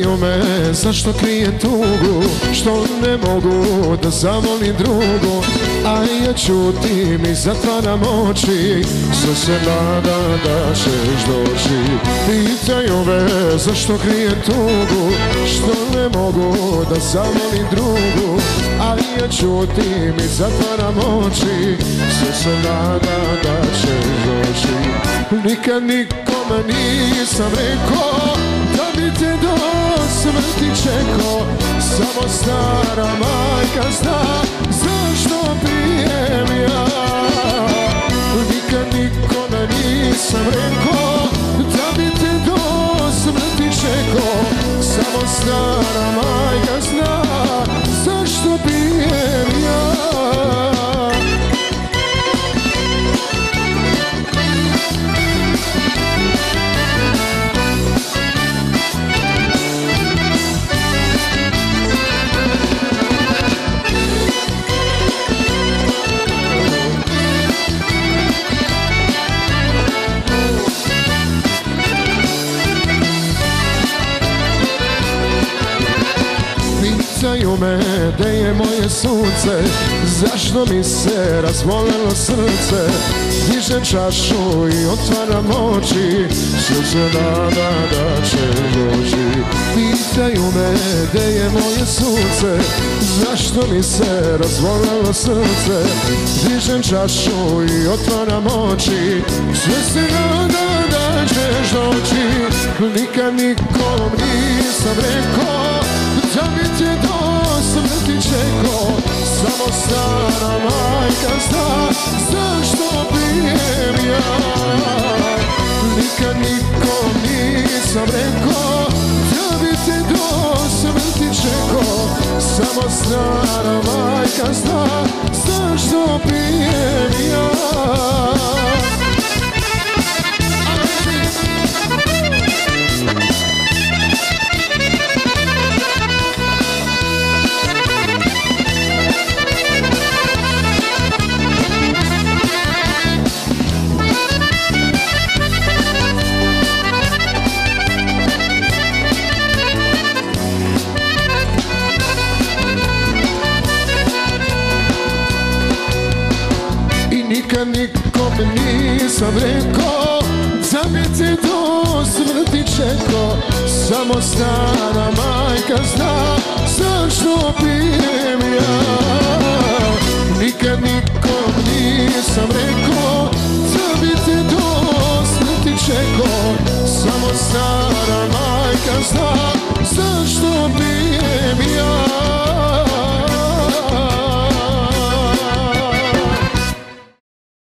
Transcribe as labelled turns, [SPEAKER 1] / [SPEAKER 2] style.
[SPEAKER 1] Pitaju me zašto krijem tugu, što ne mogu da zavolim drugu, a ja ćutim i zatvaram oči, sve se nada da ćeš doći. Pitaju me zašto krijem tugu, što ne mogu da zavolim drugu, a ja ćutim i zatvaram oči, sve se nada da ćeš doći. Nikad nikome nisam rekao da bi te do smrti čekao, samo stara majka zna zašto pijem ja. Nikad nikome nisam rekao da bi te do smrti čekao, samo stara majka zna zašto pijem ja. Pitaju me gde je moje sunce, zašto mi se razbolelo srce. Dižem čašu i otvaram oči, sve se nada da će doći. Pitaju me gde je moje sunce, zašto mi se razbolelo srce. Dižem čašu i otvaram oči, sve se nada da ćeš doći. Nikad nikom nisam rekao da bi te do smrti čekao, samo stara majka zna zašto pijem ja. Nikad nikom nisam rekao da bi te do smrti čekao, samo stara majka zna zašto pijem ja. Nikad nikom nisam rekao da bi te do smrti čekao, samo stara majka zna zašto pijem ja. Nikad nikom nisam rekao da bi te do smrti čekao, samo stara majka zna